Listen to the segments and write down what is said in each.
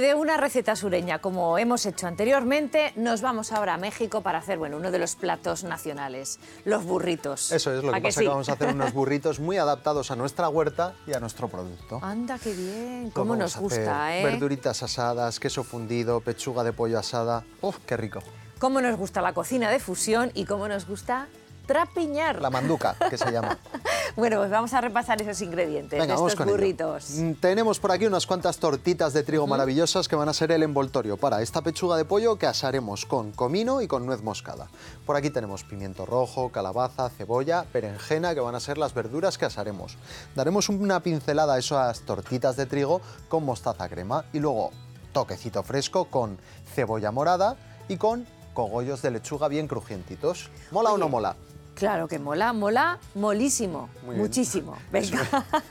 de una receta sureña, como hemos hecho anteriormente, nos vamos ahora a México para hacer, bueno, uno de los platos nacionales, los burritos. Eso es, lo que pasa sí? que vamos a hacer unos burritos muy adaptados a nuestra huerta y a nuestro producto. Anda, qué bien, cómo nos gusta, ¿eh? Verduritas asadas, queso fundido, pechuga de pollo asada. ¡Uf, qué rico! Cómo nos gusta la cocina de fusión y cómo nos gusta trapiñar. La manduca, que se llama. Bueno, pues vamos a repasar esos ingredientes. Venga, de vamos estos con burritos. ello. Tenemos por aquí unas cuantas tortitas de trigo maravillosas que van a ser el envoltorio para esta pechuga de pollo que asaremos con comino y con nuez moscada. Por aquí tenemos pimiento rojo, calabaza, cebolla, berenjena, que van a ser las verduras que asaremos. Daremos una pincelada a esas tortitas de trigo con mostaza crema y luego toquecito fresco con cebolla morada y con cogollos de lechuga bien crujientitos. ¿Mola o no mola? Claro que mola, mola, molísimo, Muy bien. muchísimo. Venga.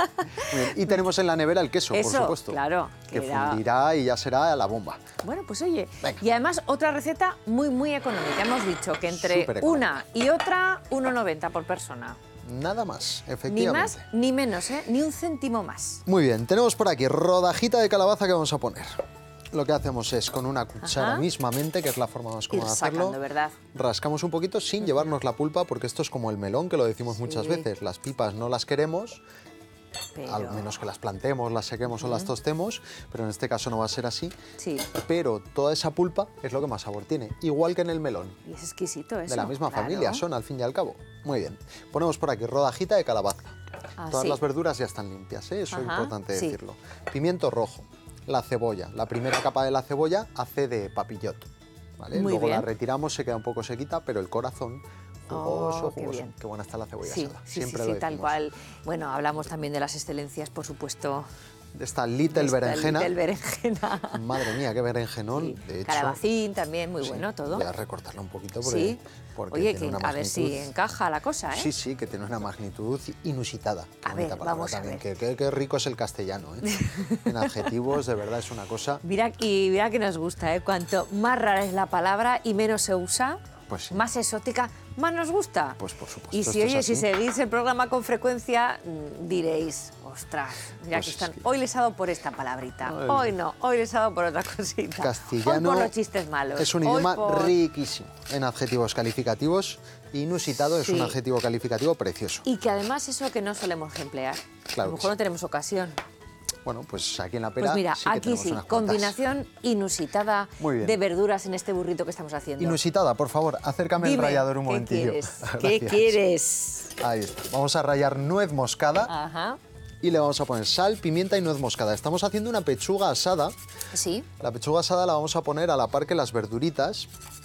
Muy bien. Y tenemos en la nevera el queso, por Eso, supuesto. claro. Que fundirá y ya será la bomba. Bueno, pues oye, Venga. y además otra receta muy económica. Hemos dicho que entre Supereconómica. una y otra, 1,90 por persona. Nada más, Ni efectivamente. más ni menos, ¿eh? Ni un céntimo más. Muy bien, tenemos por aquí rodajita de calabaza que vamos a poner. Lo que hacemos es con una cuchara mismamente, que es la forma más cómoda de hacerlo, sacando, ¿verdad? rascamos un poquito sin llevarnos la pulpa, porque esto es como el melón, que lo decimos muchas veces. Las pipas no las queremos, Pero... al menos que las plantemos, las sequemos o las tostemos, pero en este caso no va a ser así. Sí, Pero toda esa pulpa es lo que más sabor tiene, igual que en el melón. y es exquisito eso. De la misma claro. familia son, al fin y al cabo. Muy bien. Ponemos por aquí rodajita de calabaza. Todas sí. las verduras ya están limpias, ¿eh? Eso es importante sí. decirlo. Pimiento rojo, la cebolla. La primera capa de la cebolla hace de papillot, ¿vale? Muy Luego la bien. retiramos, se queda un poco sequita, pero el corazón jugoso, qué jugoso. bien. Qué buena está la cebolla Sí, asada. sí, Siempre sí, lo tal decimos. cual. Bueno, hablamos también de las excelencias, por supuesto. De esta little berenjena. Del berenjena. Madre mía, qué berenjenón. Sí. De hecho, Calabacín también, muy sí, bueno todo. Voy a recortarla un poquito porque, Sí. porque Oye, tiene que, una a ver si magnitud. encaja la cosa, ¿eh? Sí, sí, que tiene una magnitud inusitada. Qué A bonita ver, palabra vamos a también. ver. Qué rico es el castellano, ¿eh? En adjetivos, de verdad, es una cosa... Mira que nos gusta, ¿eh? Cuanto más rara es la palabra y menos se usa, Pues sí. más exótica, más nos gusta. Pues por supuesto, Y esto si, es oye, si así. seguís el programa con frecuencia, diréis, ostras, mira Pues que es están. que- Hoy les ha dado por esta palabrita, Ay. hoy no, hoy les ha dado por otra cosita. Castellano Hoy por los chistes malos. es un hoy idioma por- riquísimo en adjetivos calificativos. Inusitado es Sí. un adjetivo calificativo precioso. Y que además eso que no solemos emplear. Claro A lo que mejor sí. no tenemos ocasión. Bueno, pues aquí en la pera Pues mira, sí que aquí tenemos sí, unas cuantas. combinación inusitada Muy bien. de verduras en este burrito que estamos haciendo. Inusitada, por favor, acércame el Dime, rallador un ¿qué momentillo. quieres? ¿Qué Gracias. quieres? Ahí está. Vamos a rallar nuez moscada Ajá, y le vamos a poner sal, pimienta y nuez moscada. Estamos haciendo una pechuga asada. sí. La pechuga asada la vamos a poner a la par que las verduritas.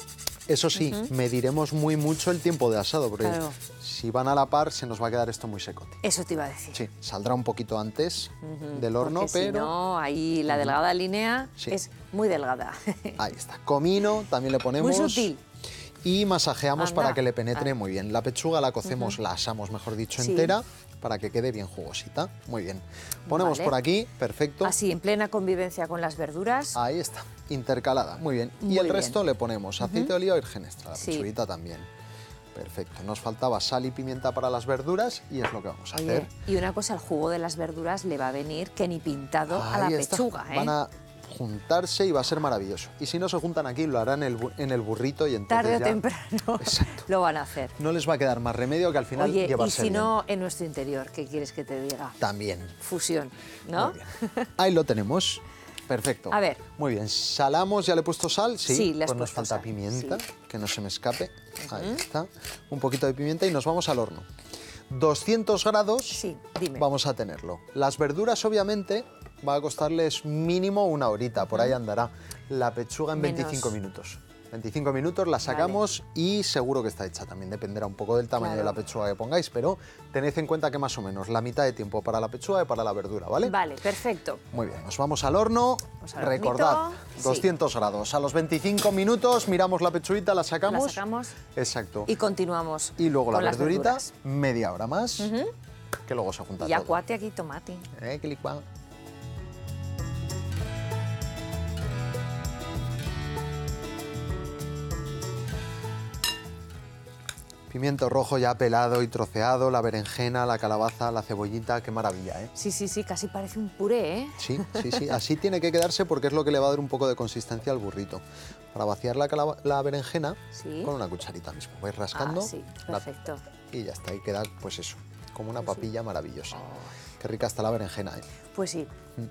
Eso sí, mediremos muy mucho el tiempo de asado, porque Claro. si van a la par se nos va a quedar esto muy secote. Eso te iba a decir. Sí, saldrá un poquito antes del horno, Porque pero... si no, ahí la delgada línea Sí. es muy delgada. Ahí está. Comino también le ponemos. Muy sutil. Y masajeamos Anda. para que le penetre muy bien. La pechuga la cocemos, la asamos, mejor dicho, Sí. entera, para que quede bien jugosita. Muy bien. Ponemos Vale. por aquí, perfecto. Así, en plena convivencia con las verduras. Ahí está, intercalada, muy bien. Muy y el bien. resto le ponemos aceite de oliva virgen extra, la Sí. pechuguita también. Perfecto, nos faltaba sal y pimienta para las verduras y es lo que vamos a Oye, hacer. y una cosa, el jugo de las verduras le va a venir que ni pintado a la Ahí está. pechuga, ¿eh? Van a juntarse y va a ser maravilloso. Y si no se juntan aquí, lo harán en el burrito y entonces Tarde o ya temprano Exacto. lo van a hacer. no les va a quedar más remedio que al final Oye, y llevarse si bien. no, en nuestro interior, ¿qué quieres que te diga? También. Fusión, ¿no? Muy bien. Ahí lo tenemos. Perfecto. A ver. Muy bien. Salamos, ¿ya le he puesto sal? Sí. Sí, le has pues nos puesto falta sal, pimienta, sí. que no se me escape. Ahí está. Un poquito de pimienta y nos vamos al horno. 200 grados Sí, dime. vamos a tenerlo. Las verduras, obviamente, va a costarles mínimo una horita, por ahí andará. La pechuga en Menos. 25 minutos. 25 minutos la sacamos y seguro que está hecha. También dependerá un poco del tamaño Claro. de la pechuga que pongáis, pero tened en cuenta que más o menos la mitad de tiempo para la pechuga y para la verdura, ¿vale? Vale, perfecto. Muy bien, nos vamos al horno. Pues al Recordad, hornito, sí. 200 grados. A los 25 minutos miramos la pechuguita, la sacamos. La sacamos Exacto. y continuamos. Y luego la con las verdurita, verduras. media hora más, que luego se junta Y todo. acuate aquí tomate. Que licuado. Pimiento rojo ya pelado y troceado, la berenjena, la calabaza, la cebollita, qué maravilla, ¿eh? Sí, sí, sí, casi parece un puré, ¿eh? Sí, sí, sí, así tiene que quedarse porque es lo que le va a dar un poco de consistencia al burrito. Para vaciar la berenjena, Sí. con una cucharita mismo, vais rascando Ah, sí, perfecto. y ya está, y queda pues eso, como una papilla maravillosa. Qué rica está la berenjena, ¿eh? Pues sí.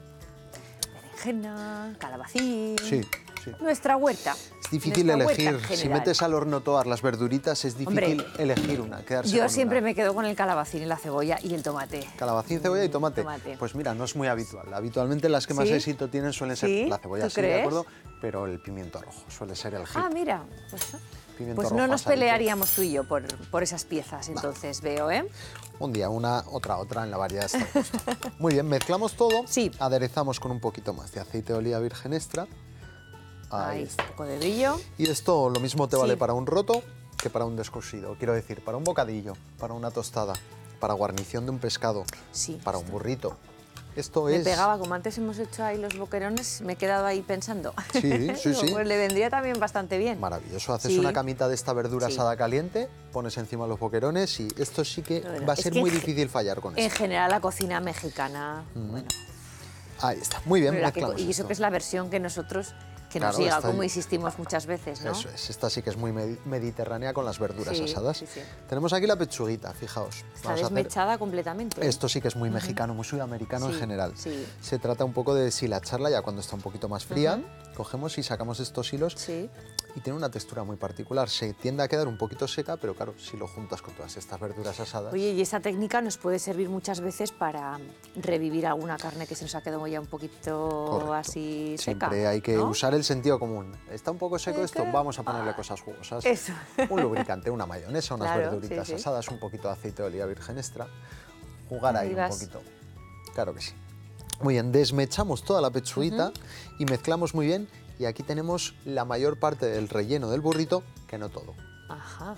Berenjena, calabacín. Sí, sí. Nuestra huerta. Es difícil Nuestra huerta elegir, en si general. metes al horno todas las verduritas es difícil Hombre, elegir una, quedarse Yo con siempre una. me quedo con el calabacín y la cebolla y el tomate. Calabacín, cebolla y tomate. Tomate. Pues mira, no es muy habitual. Habitualmente las que más ¿Sí? éxito tienen suelen ser ¿Sí? la cebolla, ¿Tú sí, de crees? acuerdo, pero el pimiento rojo suele ser el hit. Ah, mira. Pimiento Pues rojo no nos asadito. pelearíamos tú y yo por esas piezas, entonces veo, ¿eh? Un día una, otra, en la variedad está puesto. Muy bien, mezclamos todo, Sí. aderezamos con un poquito más de aceite de oliva virgen extra. Ahí Ahí, está. un poco de brillo. Y esto lo mismo te Sí. vale para un roto que para un descosido. Quiero decir, para un bocadillo, para una tostada, para guarnición de un pescado, Sí. para un burrito. Esto Me es... pegaba, como antes hemos hecho ahí los boquerones, me he quedado ahí pensando. Sí, sí, Digo, sí. Pues le vendría también bastante bien. Maravilloso, haces Sí. una camita de esta verdura Sí. asada caliente, pones encima los boquerones y esto sí que Bueno, va a es ser que muy en difícil fallar con En esto. general, la cocina mexicana, bueno, Ahí está, muy bien, bueno, mezclamos y eso esto. que es la versión que nosotros, que nos Claro, llega, está como ahí. insistimos muchas veces, ¿no? Eso es, esta sí que es muy mediterránea con las verduras Sí, asadas. sí, sí. Tenemos aquí la pechuguita, fijaos. Está Vamos a hacer- desmechada completamente. Esto sí que es muy mexicano, muy sudamericano en Sí, general. sí. Se trata un poco de deshilacharla ya cuando está un poquito más fría. Cogemos y sacamos estos hilos Sí. y tiene una textura muy particular. Se tiende a quedar un poquito seca, pero claro, si lo juntas con todas estas verduras asadas... Oye, y esa técnica nos puede servir muchas veces para revivir alguna carne que se nos ha quedado ya un poquito Correcto. así seca. Siempre hay que ¿no? usar el sentido común. Está un poco seco esto, Seca. vamos a ponerle cosas jugosas. Eso. Un lubricante, una mayonesa, unas Claro, verduritas sí, sí. asadas, un poquito de aceite de oliva virgen extra. Jugar ahí Ahí un vas. poquito. Claro que sí. Muy bien, desmechamos toda la pechuguita y mezclamos muy bien. Y aquí tenemos la mayor parte del relleno del burrito, que no todo. Ajá.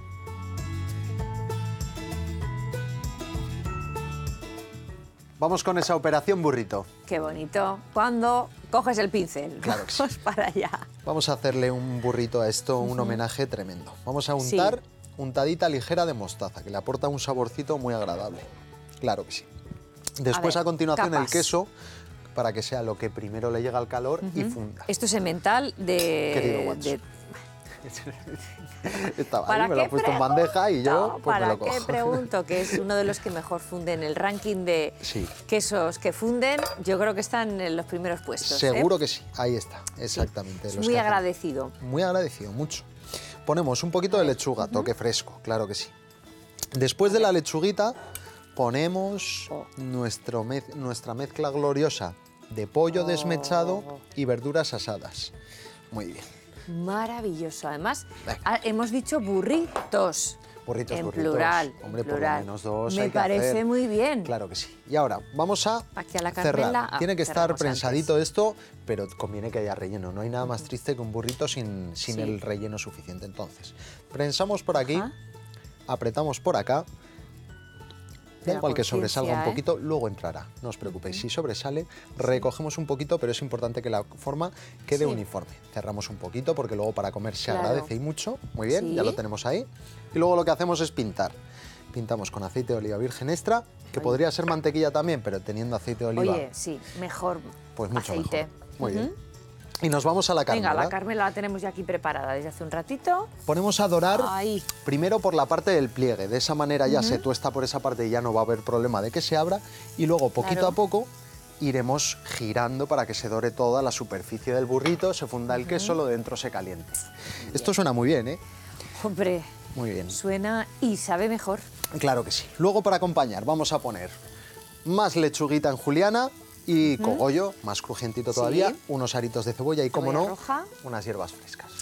Vamos con esa operación burrito. Qué bonito. Cuando coges el pincel. Claro que sí. Vamos para allá. Vamos a hacerle un burrito a esto, un homenaje tremendo. Vamos a Sí. untar untadita ligera de mostaza, que le aporta un saborcito muy agradable. Claro que sí. Después, a ver, continuación, el capas. queso, para que sea lo que primero le llega al calor y funda. Esto es emmental Querido de... Watson. Estaba ¿Para ahí, me lo qué ha puesto en bandeja y yo pregunto? pues me ¿Para lo cojo. qué pregunto? Que es uno de los que mejor funden. El ranking de Sí. quesos que funden, yo creo que están en los primeros puestos. Seguro que sí, ahí está, exactamente. Es los muy que hacen. agradecido. Muy agradecido, mucho. Ponemos un poquito de lechuga, toque fresco, claro que sí. Después de la lechuguita ponemos Oh. nuestra mezcla gloriosa de pollo desmechado y verduras asadas. Muy bien. Maravilloso. Además, Venga. hemos dicho burritos. Burritos, en burritos. plural. Hombre, en por lo plural. menos dos Me hay que parece hacer. muy bien. Claro que sí. Y ahora vamos a Aquí a la cerrar. Carmela, Tiene que estar cerramos prensadito antes. esto, pero conviene que haya relleno. No hay nada más triste que un burrito sin Sí. el relleno suficiente. Entonces, prensamos por aquí, Ajá. apretamos por acá. Da la igual que sobresalga un conciencia, poquito, luego entrará. No os preocupéis. Si sobresale, recogemos un poquito, pero es importante que la forma quede Sí. uniforme. Cerramos un poquito porque luego para comer se Claro. agradece y mucho. Muy bien, ya Sí. lo tenemos ahí. Y luego lo que hacemos es pintar. Pintamos con aceite de oliva virgen extra, que podría ser mantequilla también, pero teniendo aceite de oliva, Oye, sí, mejor pues mucho aceite. mejor. Muy bien. Y nos vamos a la carne. Venga, la ¿verdad? Carmela la tenemos ya aquí preparada desde hace un ratito. Ponemos a dorar Ahí. primero por la parte del pliegue. De esa manera ya se tuesta por esa parte y ya no va a haber problema de que se abra. Y luego, poquito Claro. a poco, iremos girando para que se dore toda la superficie del burrito, se funda el queso, lo de dentro se caliente. Esto suena muy bien, ¿eh? Hombre, Muy bien. suena y sabe mejor. Claro que sí. Luego, para acompañar, vamos a poner más lechuguita en juliana y cogollo, más crujientito todavía, Sí. unos aritos de cebolla y, como Cebolla no, roja. unas hierbas frescas.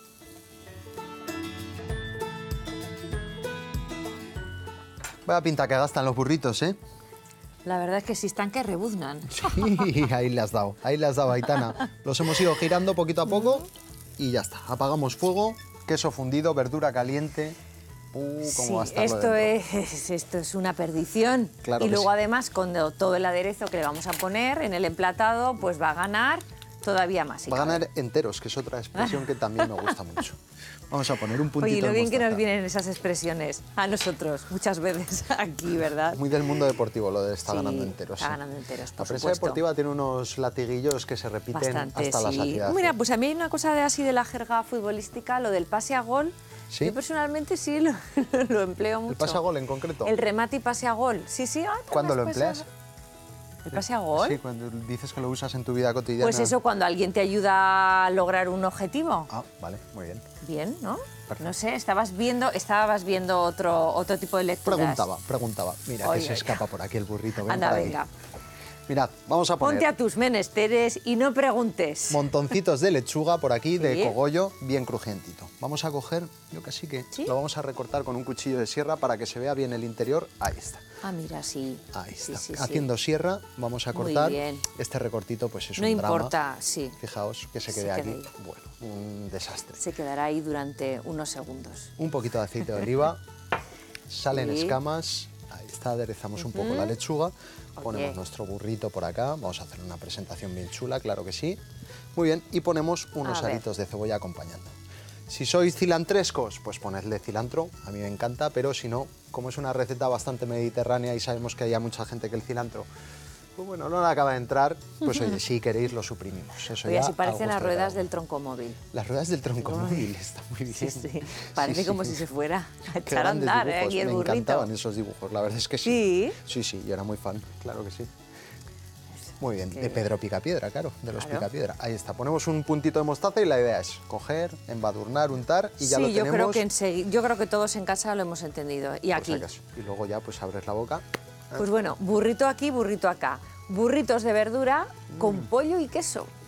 Vaya pinta que gastan los burritos, ¿eh? La verdad es que sí están que rebuznan. Sí, ahí le has dado, Aitana. Los hemos ido girando poquito a poco y ya está. Apagamos fuego, queso fundido, verdura caliente. Cómo Sí, va a estar lo esto dentro. esto es una perdición. Claro y que luego sí. además con todo el aderezo que le vamos a poner en el emplatado, pues va a ganar todavía más. si Va a cabe. ganar enteros, que es otra expresión que también me gusta mucho. Vamos a poner un puntito Oye, lo de bien que nos mostaza. vienen esas expresiones a nosotros, muchas veces aquí, ¿verdad? Muy del mundo deportivo lo de está Sí, ganando enteros. está sí. ganando enteros, La por prensa supuesto. deportiva tiene unos latiguillos que se repiten Bastante, hasta la sí. saciedad. Mira, pues a mí hay una cosa así de la jerga futbolística, lo del pase a gol. ¿Sí? Yo personalmente sí lo empleo mucho. ¿El pase a gol en concreto? El remate y pase a gol. Sí, sí. ¿Cuándo lo empleas? ¿El pase a gol? Sí, cuando dices que lo usas en tu vida cotidiana. Pues eso, cuando alguien te ayuda a lograr un objetivo. Ah, vale, muy bien. Bien, ¿no? Perfecto. No sé, estabas viendo otro tipo de lecturas. Preguntaba. Mira Oye, que se escapa por aquí el burrito. Ven Anda, para aquí. venga. Mirad, vamos a poner Ponte a tus menesteres y no preguntes. montoncitos de lechuga por aquí, de Sí. cogollo, bien crujientito. Vamos a coger, yo casi que ¿Sí? lo vamos a recortar con un cuchillo de sierra para que se vea bien el interior. Ahí está. Ah, mira, sí. Ahí Sí, está. sí, sí. Haciendo sierra, vamos a Muy cortar. bien. Este recortito pues es No un drama. importa, sí. Fijaos que se Se quede queda aquí. ahí. Bueno, un desastre. Se quedará ahí durante unos segundos. Un poquito de aceite de oliva, salen Sí. escamas, ahí está, aderezamos un poco la lechuga, ponemos Oye. nuestro burrito por acá, vamos a hacer una presentación bien chula, claro que sí. Muy bien, y ponemos unos A ver. aritos de cebolla acompañando. Si sois cilantrescos, pues ponedle cilantro, a mí me encanta, pero si no, como es una receta bastante mediterránea y sabemos que hay mucha gente que el cilantro, pues bueno, no le acaba de entrar, pues oye, si queréis lo suprimimos. Eso Oye, ya así a parecen gusto las de cada ruedas uno. del troncomóvil. Las ruedas del troncomóvil, está muy bien. Sí, sí. Parece como si se fuera a Qué echar a grandes andar, dibujos, aquí el me burrito. encantaban esos dibujos, la verdad es que Sí. Sí, sí, yo era muy fan, claro que sí. Muy bien, Qué de bien. Pedro Picapiedra, claro, de los Claro. Picapiedra. Ahí está, ponemos un puntito de mostaza y la idea es coger, embadurnar, untar y ya Sí, lo yo tenemos. yo creo que todos en casa lo hemos entendido. Y por aquí. si acaso. Y luego ya pues abres la boca. Pues bueno, burrito aquí, burrito acá. Burritos de verdura con pollo y queso.